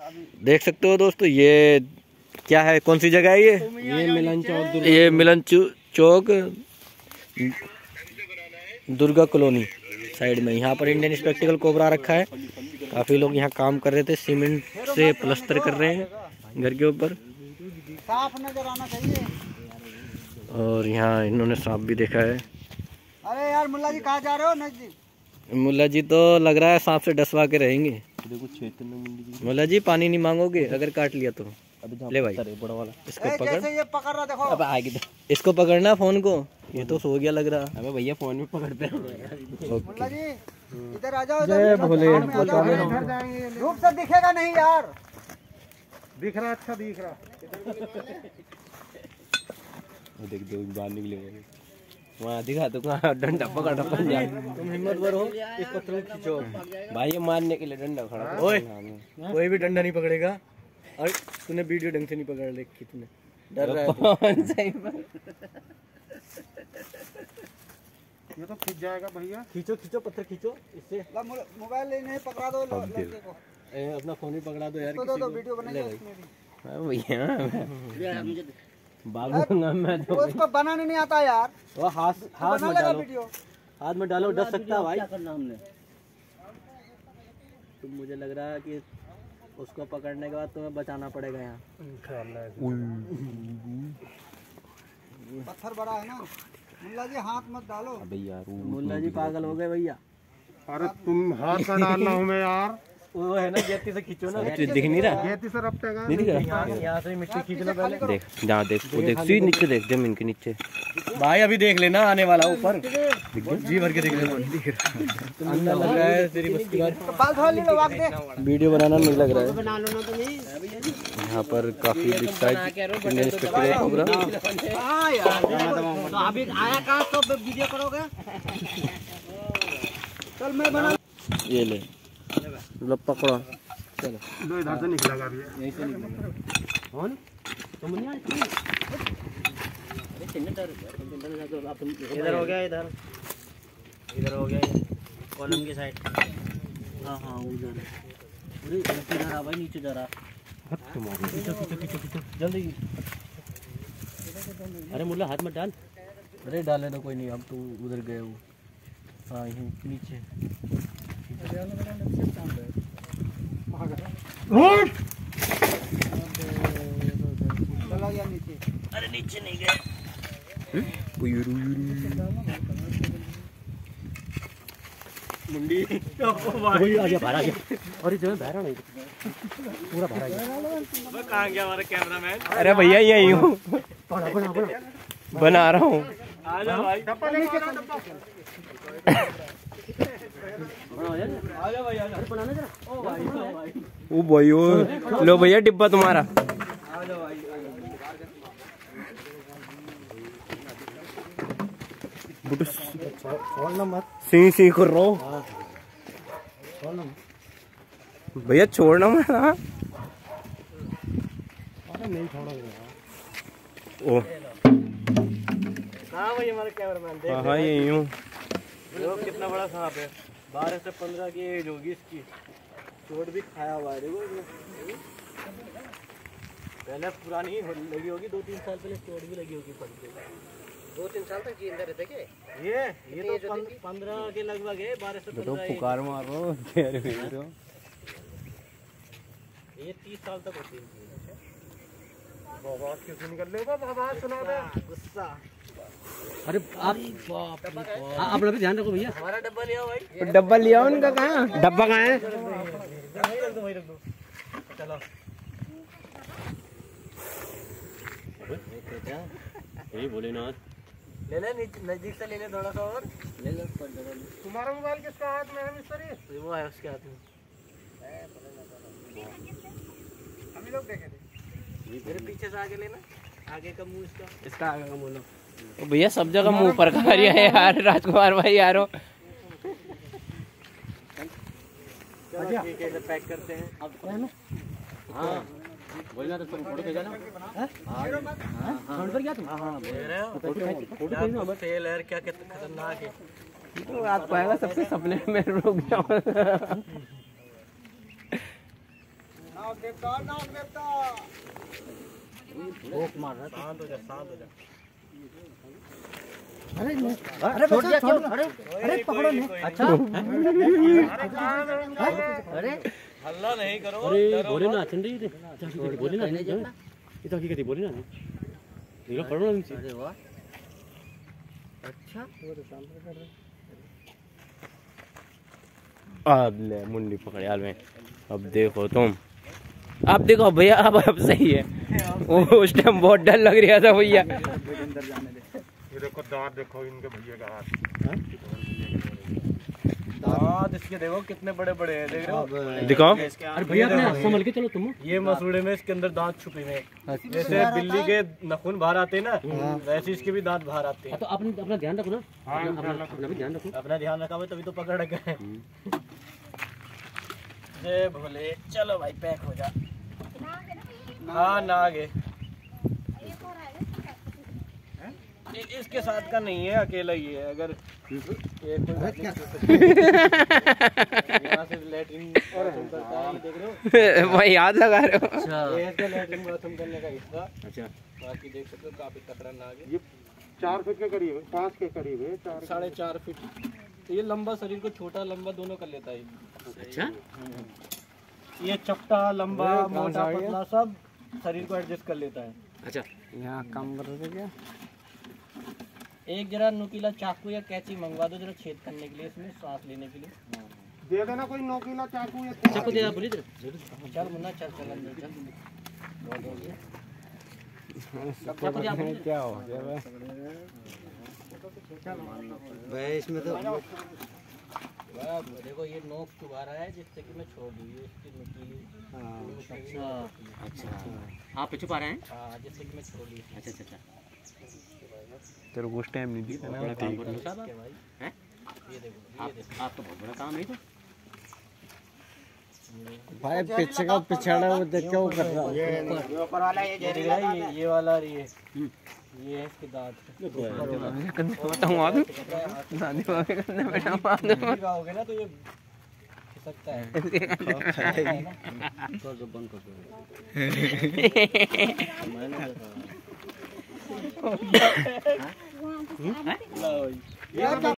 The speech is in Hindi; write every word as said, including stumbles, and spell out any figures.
देख सकते हो दोस्तों, ये क्या है, कौन सी जगह है ये? ये मिलन चौक, ये मिलन चौक दुर्गा कॉलोनी साइड में। यहाँ पर इंडियन स्पेक्टिकल कोबरा रखा है। काफी लोग यहाँ काम कर रहे थे, सीमेंट से प्लास्टर कर रहे हैं घर के ऊपर। साफ नजर आना चाहिए। और यहाँ इन्होंने सांप भी देखा है। अरे यार मुल्ला जी कहाँ जा रहे हो? नजदीक मुल्ला जी तो लग रहा है सांप से डसवा के रहेंगे। मुल्ला जी पानी नहीं मांगोगे अगर काट लिया तो? ले भाई बड़ा वाला इसको पकड़। ये पकड़ रहा देखो। अब आगे इसको पकड़ना फोन को, ये तो सो गया लग रहा। अबे भैया फोन में पकड़ते हैं। मुल्ला जी इधर आ जाओ। जय भोले। धूप से दिखेगा नहीं यार। दिख रहा, अच्छा दिख रहा। देख दो बाहर निकलेंगे वहाँ दिखा तो कहाँ डंडा पकड़ रहा। तुम हिम्मतवर हो, इस पत्थर को खींचो भाई, ये मारने के लिए डंडा खड़ा। ओए कोई भी डंडा नहीं पकड़ेगा। और तूने वीडियो ढंग से नहीं पकड़ ले, कितने डर रहा है कौन सही ये तो खींच जाएगा भैया। खींचो खींचो पत्थर खींचो इससे। मोबाइल लेने पकड़ा दो लड़के को। अपना फोन भी पकड़ा दो यार। तो दो वीडियो बनाइए उसमें भी। भैया बाबूंगा मैं तो। उसको बनाने नहीं आता यार। वो हाथ हाथ में डालो, वीडियो हाथ में डालो, डस सकता है भाई। क्या करना हमने? तो मुझे लग रहा है कि उसको पकड़ने के बाद तुम्हें बचाना पड़ेगा यहाँ। पत्थर बड़ा है ना मुल्ला जी, हाथ मत डालो। अबे यार मुल्ला जी पागल हो गए भैया। अरे तुम हाथ का डालना हूँ मैं यार। वो है ना गेती से खींचो ना। दिख नहीं रहा, गेती से रपटेगा नहीं दिख रहा। यहाँ से मिट्टी खींचना पहले। देख जहाँ देख वो देख सी नीचे देख, जमीन के नीचे भाई अभी देख लेना आने वाला ऊपर। जी भर के देख लेना। दिख रहा अंदर लग रहा है तेरी बस की बात। वीडियो बनाना नहीं लग रहा है। यहाँ पर काफी big size Indian spectacled cobra. अभी आया कहाँ तो वीडियो करोगे? चल मैं बना। ये ले लो पकड़ो। चलो लो इधर से निकलेगा अभी। यहीं से निकलेगा। कौन तुम नहीं आए? इधर हो गया, इधर इधर हो गया कॉलम की साइड। हाँ हाँ उधर। अरे नीचे जा रहा भाई, नीचे जा रहा। खींचो खींचो खींचो खींचो जल्दी। अरे मुल्ला हाथ मत डाल। अरे डाले तो कोई नहीं, अब तू उधर गए हो। हाँ यहीं नीचे। चला गया नीचे। अरे नीचे नहीं गए। मुंडी आ गया, बाहर आ गया। और इस जगह बाहर नहीं, पूरा बाहर आ गया। कहाँ गया हमारा कैमरामैन? अरे भैया यही हूँ, बना बना बना बना रहा हूँ। आ जाओ भाई। आ जाओ भाई, आ जाओ। बनाना जरा। ओ भाई ओ भाई ओ भाई ओ, लो भैया डिब्बा तुम्हारा। आ जाओ भाई। छोड़ना मत। सी सी कर रहा हूँ भैया, छोड़ना मत। हाँ नहीं छोड़ोगे। ओ कहाँ भाई हमारा कैमरामैन? देख हाँ यही हूँ। देखो कितना बड़ा सांप है। बारह से पंद्रह की एज होगी इसकी। चोट भी खाया हुआ है देखो इसमें। पहले पुरानी लगी होगी, दो तीन साल पहले चोट भी लगी होगी पड़। दो तीन साल तक जिंदा रहते क्या? ये ये तो पंद्रह के लगभग है, बारह से पंद्रह। पुकार मार रहा हूँ। ये तीस साल तक होती है। आवाज क्यों निकल रही है? आवाज सुना दे। गुस्सा। अरे आप आप लोग भी ध्यान रखो भैया। हमारा डब्बा लिया भाई। डब्बा लिया उनका, कहाँ डब्बा कहाँ है? वहीं रख दो, वहीं रख दो। चलो यही भोलेनाथ। ले ले, नजदीक से ले ले थोड़ा सा और ले ले। तुम्हारा मोबाइल किसका हाथ में है मिस्त्री? वो है उसके हाथ में। हम लोग देखे थे। मेरे पीछे से आगे लेना, आगे का मुंह इसका। इसका आगे का मुंह लो भैया। सब जगह मुंह पर खा रही है यार राजकुमार भाई यारो। चलो ठीक है, पैक करते हैं अब। हाँ बोलना तो तुम फोटो भेजा ना। हां पर क्या तुम? हां हां दे रहे हो फोटो फोटो भेजना बस। तेल है क्या, कितना खतरनाक है। तो आपको आएगा सबसे सपने में रुक जाओ। देवता नाग देवता भूख मार रहा शांत हो जा, शांत हो जा। अरे अरे छोड़ दिया क्यों? अरे अरे पकड़ो नहीं। अच्छा अरे हल्ला नहीं करो। अरे बोले ना चंडी दे बोले ना ये तो हकीकत बोले ना ये पढ़ो ना इनसे। अरे वाह अच्छा अब ले मुंडी पकड़ यार मैं। अब देखो तुम, अब देखो भैया, अब अब सही है। वो उस टाइम बहुत डर लग रहा था भैया। ये देखो दांत, देखो इनके भैया का हाथ, दांत इसके देखो कितने बड़े बड़े हैं, देख रहे हो? दिखाओ। अरे भैया अपने संभल के चलो तुम। ये मसूड़े में इसके अंदर दांत छुपे हुए हैं। जैसे बिल्ली के नाखून बाहर आते हैं ना, वैसे इसके भी दांत बाहर आते हैं। तो अपने अपना ध्यान रखो ना। अपना अपना भी ध्यान रखो। अपना ध्यान रखा हुआ तभी तो पकड़ गए। जय भोले। चलो भाई पैक हो जा। हाँ नाग है, इसके साथ का नहीं है, अकेला ही है। अगर ये कोई यहाँ से लैट्रिन बाथरूम करता है, देख रहे हो? भाई याद लगा रहे हो। ये इसका लैट्रिन बाथरूम करने का हिस्सा। अच्छा बाकी देख सकते हो काफी तकड़ा नाग है। ये चार फीट के करीब है, पाँच के करीब है, चार साढ़े चार फीट। तो ये लंबा, शरीर को छोटा लंबा दोनों कर लेता है। अच्छा ये चपटा लंबा मोटा पतला सब शरीर को एडजस्ट कर लेता है। अच्छा यहाँ काम कर रहे क्या? एक जरा नुकीला चाकू या कैंची मंगवा दो जरा छेद करने के लिए, इसमें सांस लेने के लिए। दे देना कोई नोकीला चाकू या चाकू दे बोली चल मुन्ना, चल चल अंदर चल। चाकू दे आप बोली। क्या हो गया भाई? इसमें तो वाह, देखो ये नोक चुभा रहा है जिससे कि मैं छोड़ दूँ। ये इसकी नुकीली। अच्छा अच्छा आप छुपा रहे हैं। हाँ, जिससे कि मैं छोड़ दूँ। अच्छा अच्छा अच्छा तेरे को उस टाइम नहीं दिया बड़ा काम कर रहे हो साहब भाई हैं। ये देखो, आप आपका बहुत बड़ा काम है तो। भाई पीछे का पिछड़ा वो देख के वो कर रहा है। ये ऊपर वाला ये जहरीला है, ये ये वाला और ये ये है इसके दांत। बताऊँ आप नानी बाबे करने बैठा खाओगे ना तो ये खिसकता है। कर दो बंद कर दो। लो।